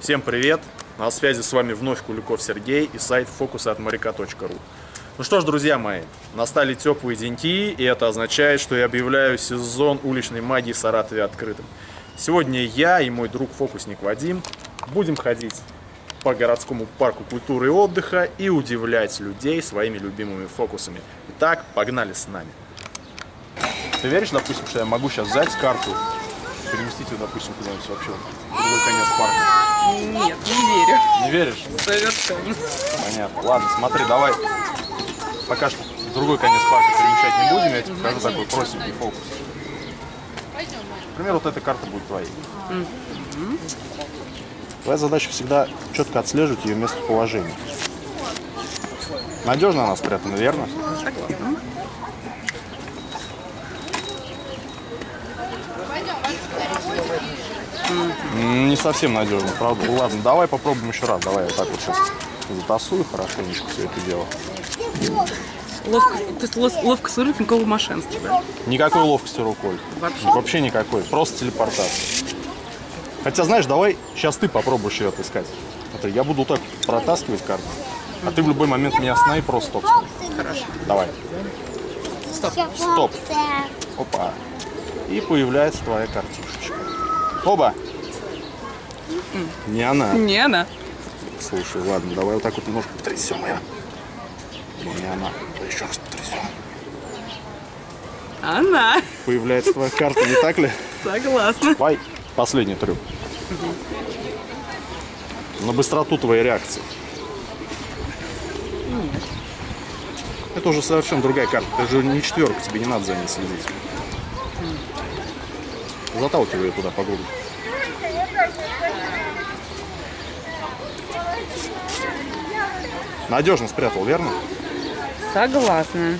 Всем привет! На связи с вами вновь Куликов Сергей и сайт focusatmorяка.ru. Ну что ж, друзья мои, настали теплые деньки, и это означает, что я объявляю сезон уличной магии в Саратове открытым. Сегодня я и мой друг-фокусник Вадим будем ходить по городскому парку культуры и отдыха и удивлять людей своими любимыми фокусами. Итак, погнали с нами. Ты веришь, допустим, что я могу сейчас взять карту, переместить ее, допустим, куда-нибудь вообще в другой конец парка? Нет, не верю. Не веришь? Совершенно. Понятно. Ладно, смотри, давай пока что в другой конец парка перемещать не будем, я тебе покажу такой простенький фокус. Например, вот эта карта будет твоей. Твоя задача всегда четко отслеживать ее местоположение. Надежно она спрятана, верно? Согласна. Не совсем надежно, правда. Ладно, давай попробуем еще раз. Давай я вот так вот сейчас затасую хорошенечко все это дело. Ловкость рук, никакого мошенства, да? Никакой ловкости рукой. Вообще никакой. Просто телепортация. Хотя, знаешь, давай сейчас ты попробуешь ее отыскать. Это я буду вот так протаскивать карту, а ты в любой момент меня останови, просто стоп. Хорошо. Давай. Стоп. Стоп. Опа. И появляется твоя картишечка. Оба. Не она. Не она. Слушай, ладно, давай вот так вот немножко потрясем ее. Не она. Еще раз потрясем. Она. Появляется твоя карта, не так ли? Согласна. Давай последний трюк. На быстроту твоей реакции. Это уже совершенно другая карта. Это же не четверка, тебе не надо за ней следить. Заталкивай ее туда поглубже. Надежно спрятал, верно? Согласна.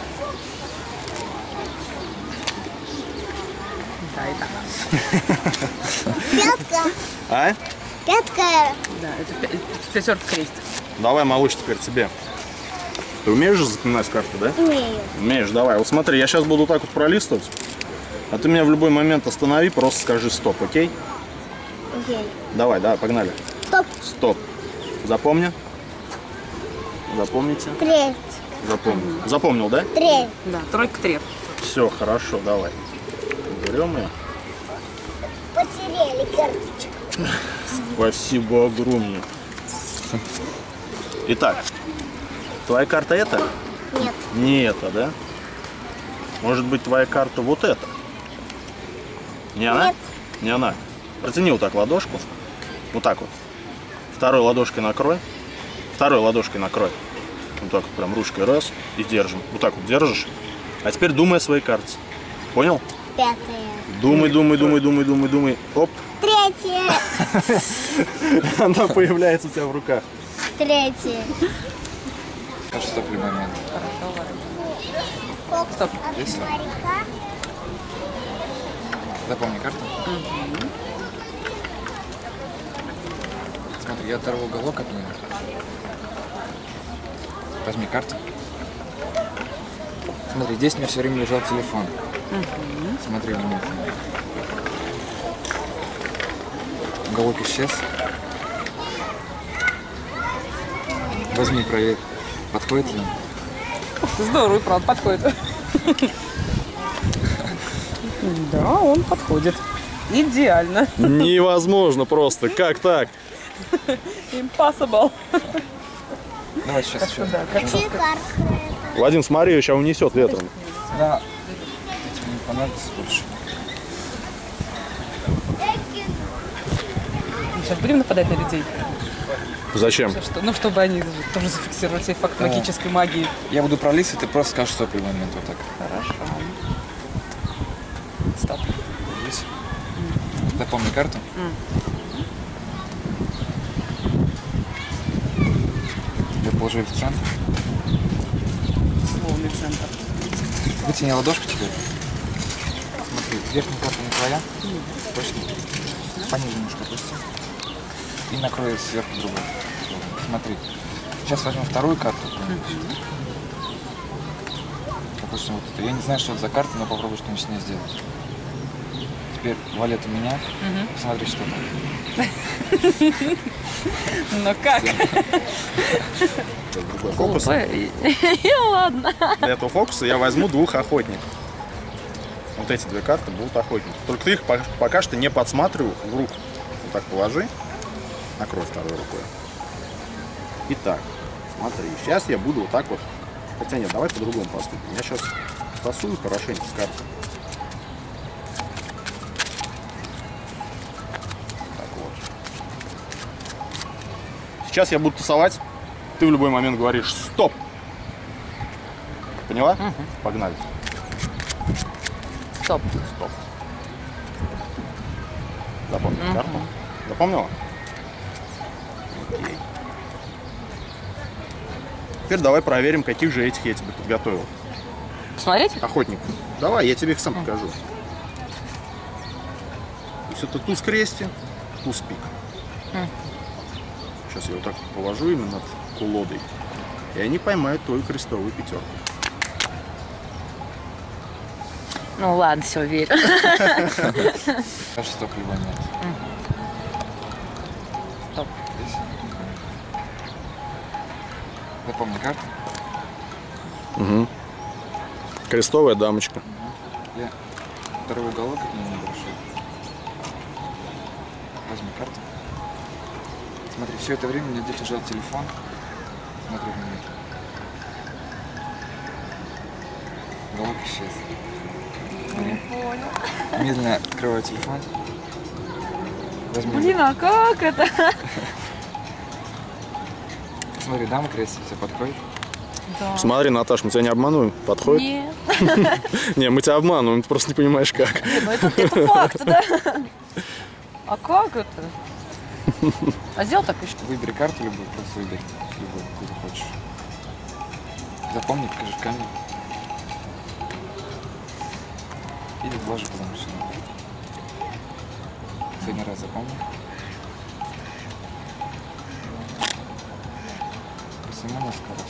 Да, и так. Пятка. А? Пятка. Да, это пятерка крестик. Давай, малыш, теперь тебе. Ты умеешь же запоминать карты, да? Умею. Умеешь, давай. Вот смотри, я сейчас буду так вот пролистывать, а ты меня в любой момент останови, просто скажи стоп, окей? Окей. Давай, погнали. Стоп. Стоп. Запомни. Запомните. Треть. Запомнил. Запомнил, да? Треть. Да, тройка треф. Все, хорошо, давай. Берем ее. Потеряли карточку. Спасибо огромное. Итак, твоя карта это? Нет. Не это, да? Может быть, твоя карта вот эта? Не она? Нет. Не она. Протяни вот так ладошку. Вот так вот. Второй ладошкой накрой. Второй ладошкой накрой. Вот так вот прям ручкой раз и держим. Вот так вот держишь. А теперь думай о своей карте. Понял? Пятая. Думай. Оп. Третья. Она появляется у тебя в руках. Третья. Кажется, стоп момент. Стоп. Есть? Запомни карту. Смотри, я оторву уголок от нее. Возьми карту. Смотри, здесь у меня все время лежал телефон. Смотри внимательно. Уголок исчез. Возьми, проверь, подходит ли он. Здорово, правда, подходит. Да, он подходит. Идеально. Невозможно просто. Как так? Impossible. Давай сейчас еще. Да, Чьи карты? Вадим, смотри, ее сейчас унесет ветром. Да. Этим не понадобится больше. Сейчас будем нападать на людей? Зачем? Что, ну, чтобы они тоже зафиксировали себе факт магической магии. Я буду пролистывать, ты просто скажешь стоп в любой момент. Вот так. Хорошо. Стоп. Здесь. Запомни карту. Я положу ее в центр. Словный центр. Вытяни ладошку теперь. Смотри, верхняя карта не твоя. Точно. Пониже немножко опусти. И накрой сверху другой. Смотри. Сейчас возьмем вторую карту. Допустим, вот эту. Я не знаю, что это за карта, но попробую что-нибудь с ней сделать. Теперь валет у меня. Смотри, что там. Ну как? Другой фокус. Ладно. Для этого фокуса я возьму 2 охотников. Вот эти 2 карты будут охотники. Только ты их пока что не подсматривай в руку. Вот так положи. Накрой второй рукой. Итак, смотри. Сейчас я буду вот так вот. Хотя нет, давай по-другому поступим. Я сейчас тасую хорошенько карты. Так вот. Сейчас я буду тасовать. Ты в любой момент говоришь «стоп». Поняла? Погнали. Стоп. Стоп. Запомнила карту? Запомнила? Окей. Теперь давай проверим, каких же этих я тебе подготовил. Посмотреть? Охотников. Давай, я тебе их сам покажу. То есть это туз крести, туз пик. Сейчас я вот так положу именно над кулодой. И они поймают твою крестовую 5. Ну ладно, все, верю. Кажется, только либо нет. Стоп. Здесь. Запомни карту. Угу. Крестовая дамочка. Я второй уголок от нее небольшой. Возьми карту. Смотри, все это время у меня здесь лежал телефон. Смотри на меня. Уголок исчез. Медленно открываю телефон. Возьми. Блин, а как это? Смотри, дама крестится, все подходит. Да. Смотри, Наташ, мы тебя не обманываем. Подходит? Нет. Не, мы тебя обманываем, ты просто не понимаешь как. Ну это факт, да? А как это? А сделал так и что? Выбери карту любую, просто выбери. Любую, какую ты хочешь. Запомни, покажи в камеру. Или вложи куда сюда. Последний раз запомни. Посмотри несколько раз.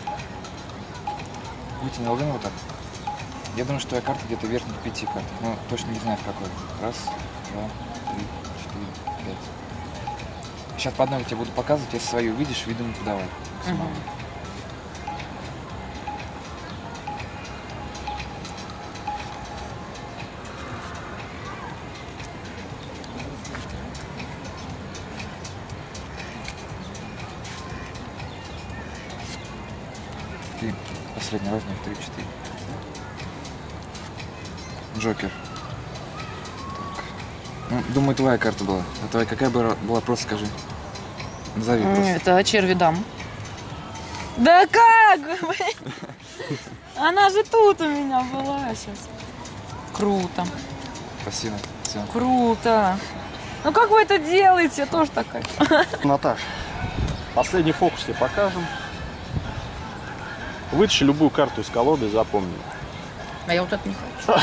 Вытяни ладонь вот так. Я думаю, что твоя карта где-то в верхних 5 картах. Но точно не знаю в какой. Раз, 2, 3, 4, 5. Сейчас по одной я тебе буду показывать, если свою увидишь, виду не подавай. Ты последний возьми 3-4. Джокер. Так. Ну, думаю, твоя карта была. А твоя какая была, просто скажи. Назови просто. Это черви дам. Да как? Она же тут у меня была сейчас. Круто. Спасибо. Все. Круто. Ну как вы это делаете? Я тоже такая. Наташ, последний фокус тебе покажем. Вытащи любую карту из колоды и запомни. А я вот это не хочу.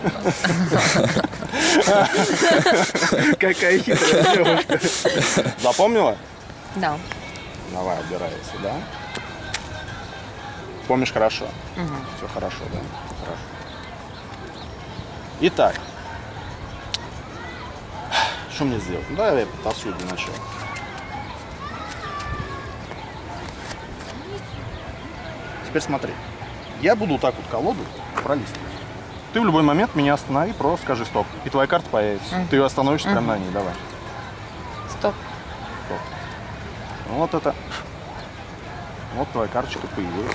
Какая хитрая девушка. Запомнила? Да. Давай, убирай сюда. Помнишь хорошо? Все хорошо, да? Хорошо. Итак. Что мне сделать? Ну, давай я потасую для начала. Теперь смотри. Я буду вот так вот колоду пролистывать. Ты в любой момент меня останови, просто скажи стоп. И твоя карта появится. Ты остановишься прямо на ней, давай. Стоп. Стоп. Вот это. Вот твоя карточка появилась.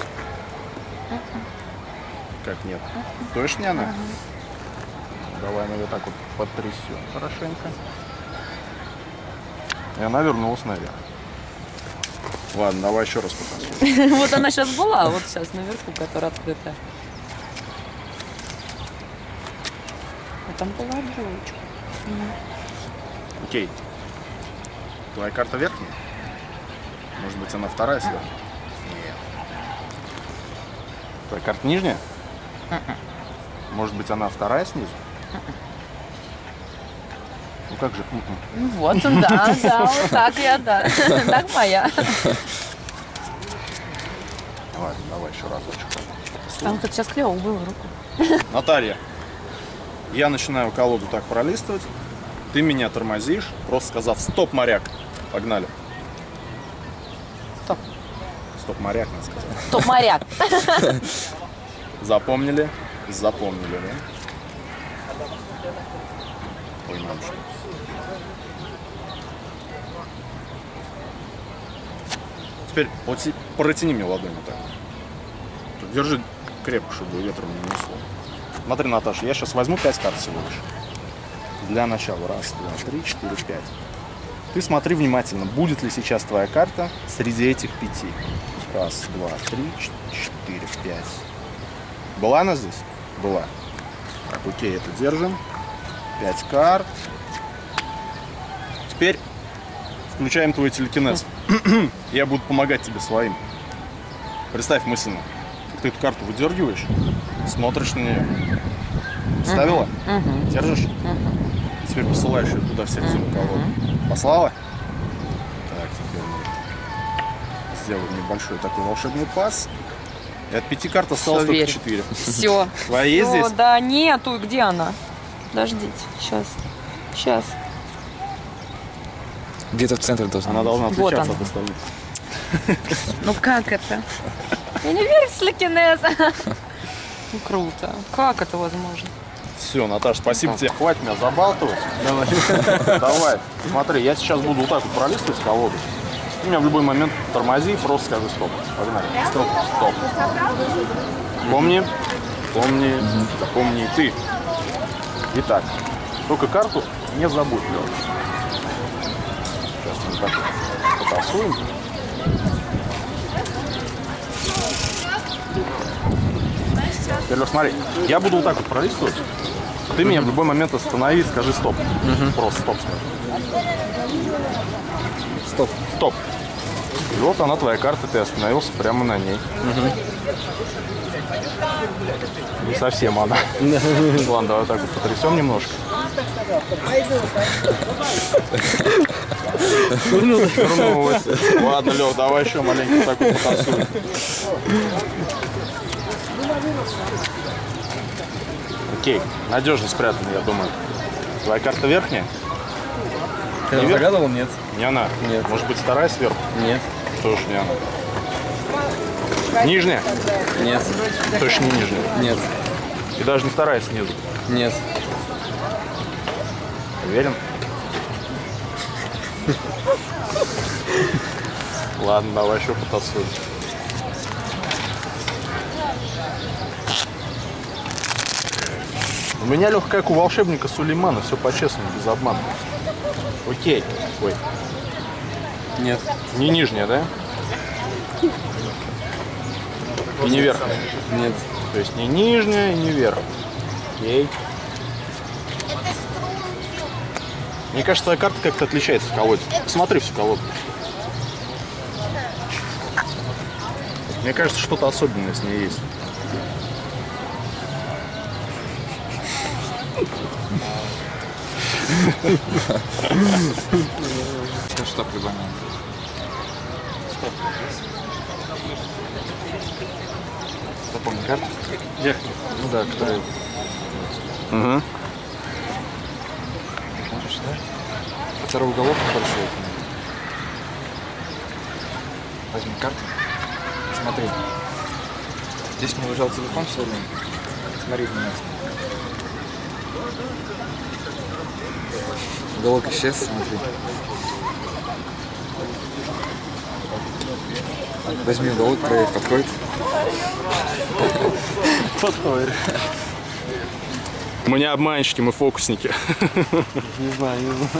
Как нет? Точно она? Давай мы ее так вот потрясем хорошенько. И она вернулась наверх. Ладно, давай еще раз покажу. Вот она сейчас была, вот сейчас наверху, которая открытая. А там была девочка. Окей. Твоя карта верхняя? Может быть, она вторая сверху? Нет. Твоя карта нижняя? Может быть, она вторая снизу? Ну как же? Ну вот, да, вот так я, да. Так моя. Ладно, давай еще разочек. Там тут сейчас клево было руку. Наталья, Я начинаю колоду так пролистывать. Ты меня тормозишь, просто сказав «стоп, моряк». Погнали. Стоп. Стоп, моряк, надо сказать. Стоп, моряк. Запомнили? Запомнили, да? Ой, мамочка. Теперь вот протяни мне ладонь вот так. Держи крепко, чтобы ветром не несло. Смотри, Наташа, я сейчас возьму 5 карт всего лишь. Для начала. Раз, два, три, четыре, 5. Ты смотри внимательно, будет ли сейчас твоя карта среди этих 5. Раз, два, три, 4, 5. Была она здесь? Была. Так, окей, это держим. 5 карт. Теперь включаем твой телекинез. Я буду помогать тебе своим. Представь мысленно, как ты эту карту выдергиваешь, смотришь на нее. Ставила? Держишь? Теперь посылаешь ее туда, в середину колоды. Послала? Так, теперь мы сделаем небольшой такой волшебный пас. И от 5 карт осталось только 4. Все. Твоя есть здесь? Да нету. Где она? Подождите. Сейчас. Сейчас. Где-то в центре должна Она быть. должна Вот отличаться она. от остальных. Ну как это? Я не верю в телекинез. Ну круто. Как это возможно? Все, Наташа, спасибо тебе. Хватит меня забалтывать. Давай. Смотри, я сейчас буду вот так вот пролистывать колоду. Ты меня в любой момент тормози и просто скажи стоп. Погнали. Стоп. Стоп. Помни. Помни. Запомни и ты. Итак, только карту не забудь, Лёш. Сейчас мы так потасуем. Теперь, Лёш, смотри, я буду вот так вот пролистывать. Ты меня в любой момент останови, скажи стоп. Просто стоп скажи. Стоп. Стоп. И вот она, твоя карта, ты остановился прямо на ней. Не совсем она. Ладно, давай так вот потрясем немножко. Вернулась. Ладно, Лёх, давай еще маленько так вот потасуем. Окей, надежно спрятана, я думаю. Твоя карта верхняя? Ты не загадывал? Нет. Не она? Нет. Может быть, вторая сверху? Нет. Тоже не она. Нижняя? Нет. Точно не нижняя. Нет. И даже не вторая снизу. Нет. Уверен? Ладно, давай еще потасуем. У меня легко, как у волшебника Сулеймана, все по-честному, без обмана. Окей. Ой. Нет. Не нижняя, да? И не верхняя. Нет. То есть не нижняя и не верхняя. Окей. Мне кажется, твоя карта как-то отличается в колоде. Посмотри всю колоду. Мне кажется, что-то особенное с ней есть. Сейчас стоп, любой момент. Стоп. Запомни карту? Верхний. Ну да, которая... Угу. Смотришь, да? Второй уголок большой. Возьми карту. Смотри. Здесь не лежал телефон все время. Смотри внимательно. Уголок исчез, смотри. Возьми уголок, проверь, подходит. Подходит. Мы не обманщики, мы фокусники. Не знаю, не знаю.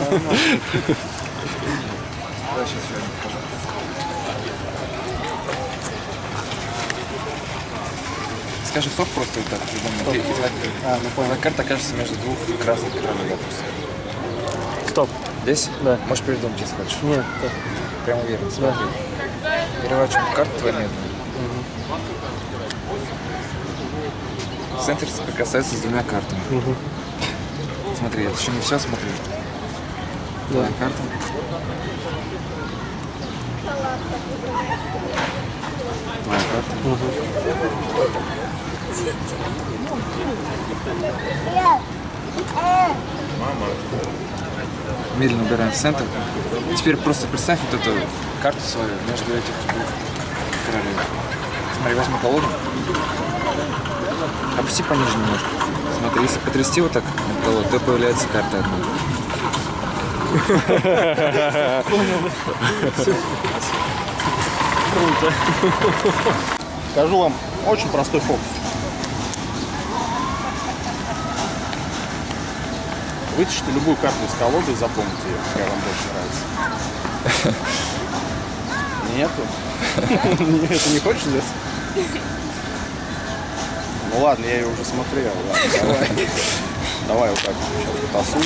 Давай сейчас я покажу. Скажи стоп просто вот так. Ну понял. Карта окажется между двух красных кровей, допустим. Стоп. Здесь? Да. Можешь передумать, если хочешь. Нет. Так. Прям уверен, смотри. Переворачиваем карту твою медленно. Центр соприкасается с двумя картами. Смотри, это еще не все, смотри. Твоя карта. Твоя карта. Мама. Медленно убираем в центр. Теперь просто представь вот эту карту свою между этих двух королей. Смотри, возьми колоду. Опусти пониже немножко. Смотри, если потрясти вот так на колоду, то появляется карта одна. Круто. Скажу вам очень простой фокус. Вытащите любую карту из колоды и запомните ее, какая вам больше нравится. Нету? Это не хочешь здесь? Ну ладно, я ее уже смотрел. Ладно, давай вот так сейчас потасуем.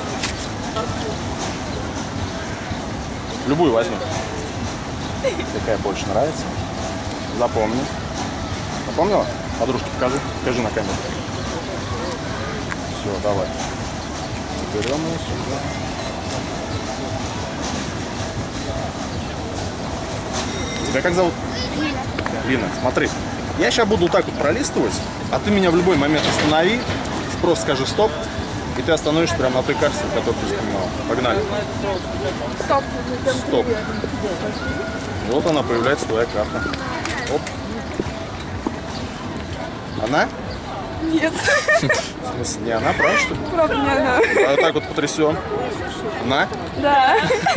Любую возьми. Какая больше нравится. Запомни. Запомнила? Подружке покажи. Покажи на камеру. Все, давай. Берем ее сюда. Тебя как зовут? Лина, смотри. Я сейчас буду вот так вот пролистывать, а ты меня в любой момент останови, просто скажи стоп, и ты остановишься прямо на той карте, которую ты вспоминала. Погнали. Стоп. Стоп. Вот она, появляется твоя карта. Оп. Она? Нет. В смысле, не она, правда, что ли? Правда, не она. А вот так вот потрясем. Она? Да.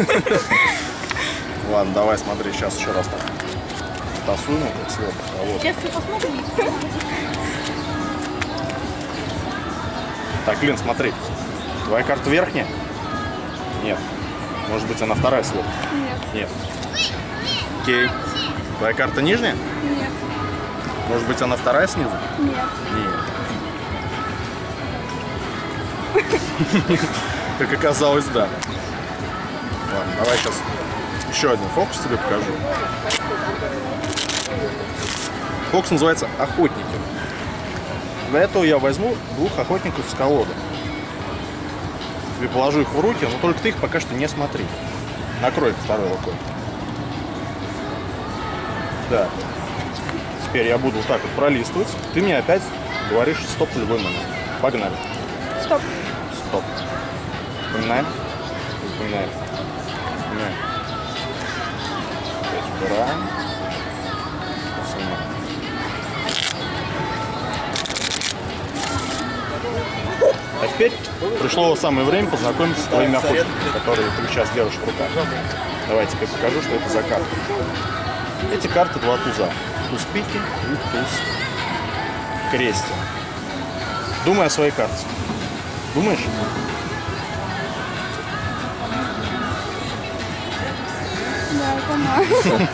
Ладно, давай смотри, сейчас еще раз так. Тасуем, как следует. Вот. Сейчас ты посмотри. Так, Лин, смотри. Твоя карта верхняя? Нет. Может быть, она вторая сверху? Нет. Нет. Окей. Твоя карта нижняя? Нет. Может быть, она вторая снизу? Нет. Нет. Как оказалось, да. Ладно, давай сейчас еще один фокус тебе покажу. Фокус называется «Охотники». Для этого я возьму двух охотников с колоды. Тебе положу их в руки, но только ты их пока что не смотри. Накрой их второй рукой. Да. Теперь я буду вот так вот пролистывать. Ты мне опять говоришь стоп в любой момент. Погнали. Стоп. Стоп. Вспоминаем. Вспоминаем. Вспоминаем. Опять убираем. Снимаем. А теперь пришло самое время познакомиться с твоими охотниками, которые ты сейчас держишь в руках. Давай тебе покажу, что это за карты. Эти карты два туза. Туз пики и туз крести. Думай о своей карте. Думаешь? Да, понимаю.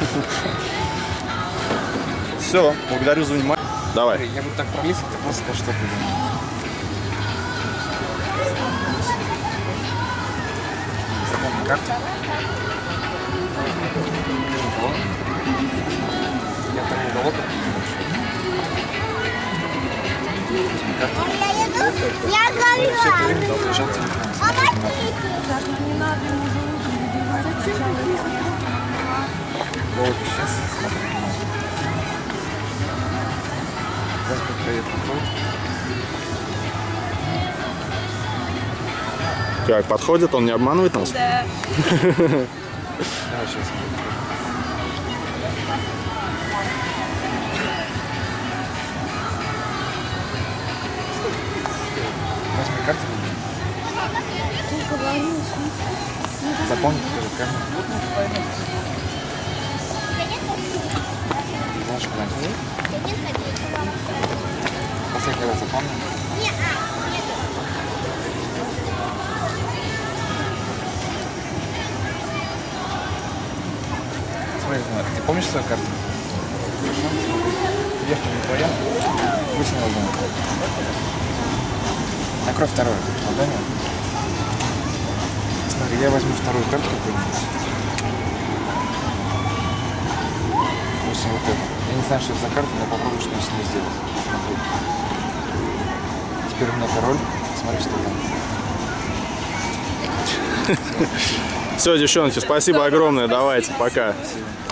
Все, благодарю за внимание. Давай. Я буду так пролистывать, ты просто скажешь, что ты думаешь. Запомни карту. Я так уголок. Возьми карту. Я говорю. Лежал телефон. Вот сейчас. Сейчас подходит подходит. Как, подходит? Он не обманывает нас? Да. Давай сейчас. Возьми карту. Запомни, покажи камеру. Знаешь, куда? Последний раз запомни. Смотри, ты помнишь свою карту? Хорошо? Верхняя не твоя. Высунь ладонь. Накрой вторую ладонью. Смотри, я возьму вторую карту какую-нибудь. Допустим, вот эту. Я не знаю, что это за карта, но я попробую что-нибудь с ней сделать. Смотри. Теперь у меня король. Смотри, что там. Все, девчонки, спасибо огромное. Давайте, пока. Спасибо.